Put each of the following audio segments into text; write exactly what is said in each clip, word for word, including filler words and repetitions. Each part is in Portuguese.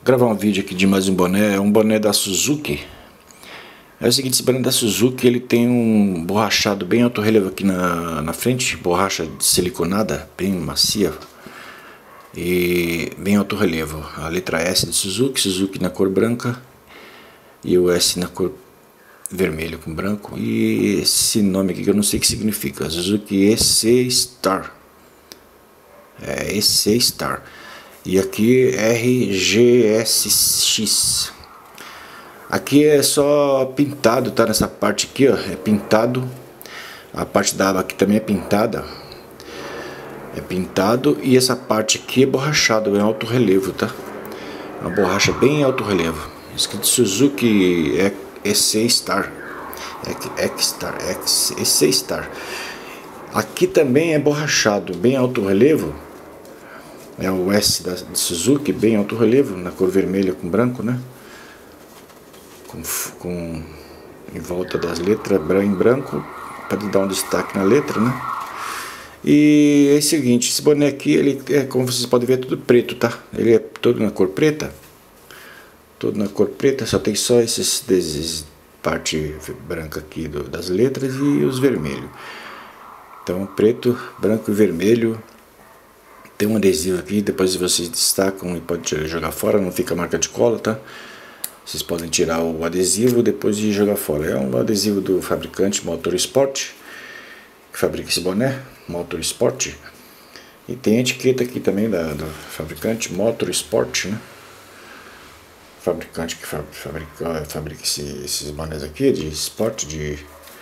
Gravar um vídeo aqui de mais um boné, é um boné da Suzuki. É o seguinte, esse boné da Suzuki, ele tem um borrachado bem alto relevo aqui na, na frente, borracha siliconada, bem macia e bem alto relevo. A letra S de Suzuki, Suzuki na cor branca e o S na cor vermelho com branco. E esse nome aqui que eu não sei o que significa, Suzuki E C Star. É E C Star. E aqui R G S X. Aqui é só pintado, tá? Nessa parte aqui, ó, é pintado. A parte da aba aqui também é pintada. É pintado e essa parte aqui é borrachado, é alto relevo, tá? Uma borracha bem alto relevo. Escrito Suzuki E C Star. X-Star, E C Star. Aqui também é borrachado, bem alto relevo. É o S da Suzuki, bem alto relevo, na cor vermelha com branco, né? Com, com em volta das letras em branco, para dar um destaque na letra, né? E é o seguinte, esse boné aqui, ele é, como vocês podem ver, é tudo preto, tá? Ele é todo na cor preta, todo na cor preta, só tem só esses, esses parte branca aqui do, das letras e os vermelhos. Então preto, branco e vermelho. Tem um adesivo aqui, depois vocês destacam e pode jogar fora, não fica marca de cola, tá? Vocês podem tirar o adesivo depois de jogar fora. É um adesivo do fabricante Motorsport, que fabrica esse boné, Motorsport. E tem a etiqueta aqui também da, do fabricante Motorsport, né? Fabricante que fabrica, fabrica esse, esses bonés aqui de esporte, de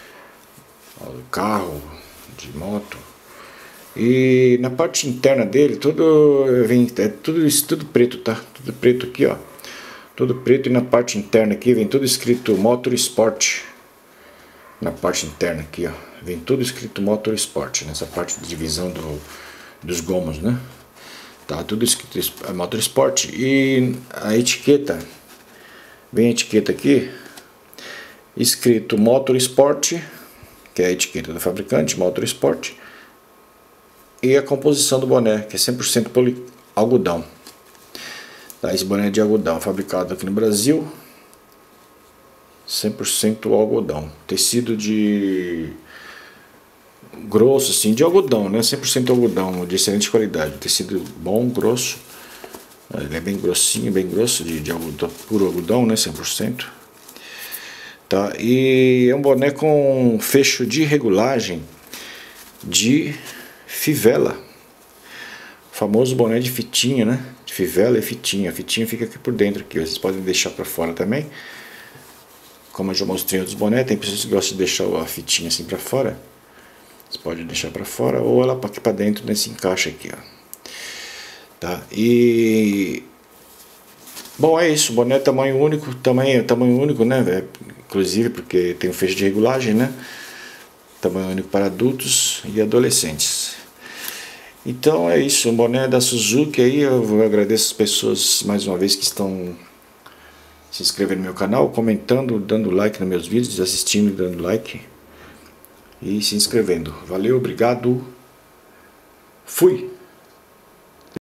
carro, de moto. E na parte interna dele, tudo vem, é tudo isso, tudo preto, tá? Tudo preto aqui, ó. Tudo preto, e na parte interna aqui vem tudo escrito Motorsport. Na parte interna aqui, ó, vem tudo escrito Motorsport, nessa parte de divisão do, dos gomos, né? Tá tudo escrito Motorsport. E a etiqueta, vem a etiqueta aqui, escrito Motorsport, que é a etiqueta do fabricante, Motorsport. E a composição do boné, que é cem por cento poli algodão. Tá, esse boné é de algodão, fabricado aqui no Brasil, cem por cento algodão. Tecido de grosso, assim, de algodão, né? cem por cento algodão, de excelente qualidade. Tecido bom, grosso. Ele é bem grossinho, bem grosso, de, de algodão, puro algodão, né? cem por cento. Tá? E é um boné com fecho de regulagem de fivela. O famoso boné de fitinha, né? De fivela e fitinha. A fitinha fica aqui por dentro, aqui. Vocês podem deixar para fora também. Como eu já mostrei em outros bonés, tem pessoas que gostam de deixar a fitinha assim para fora. Você pode deixar para fora ou ela aqui para dentro nesse encaixe aqui, ó. Tá? E bom, é isso. O boné é tamanho único, tamanho, tamanho único, né? É, inclusive porque tem um fecho de regulagem, né? Tamanho único para adultos e adolescentes. Então é isso, um boné da Suzuki aí. Eu agradeço as pessoas mais uma vez que estão se inscrevendo no meu canal, comentando, dando like nos meus vídeos, assistindo e dando like e se inscrevendo. Valeu, obrigado, fui!